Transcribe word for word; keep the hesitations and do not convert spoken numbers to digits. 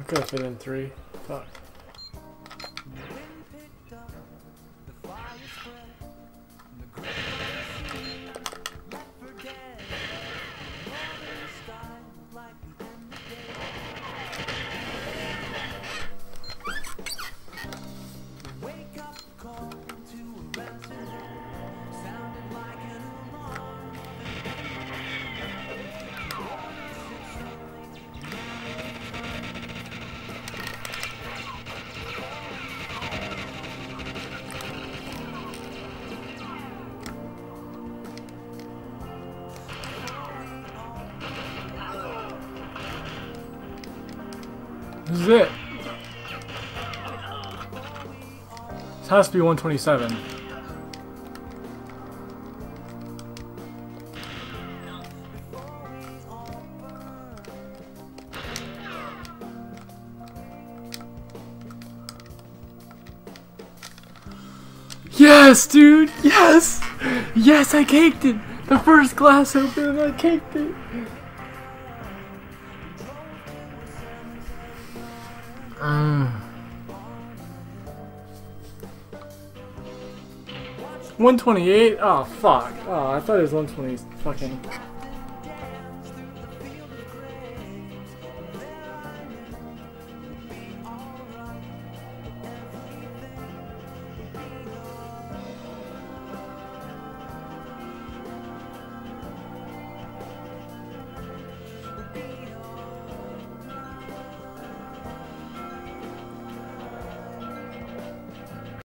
could have fit in three. Fuck. This is it. This has to be one twenty-seven. Yes, dude! Yes! Yes, I caked it! The first glass open and I caked it! Mm. one twenty-eight? Oh, fuck. Oh, I thought it was one twenty fucking...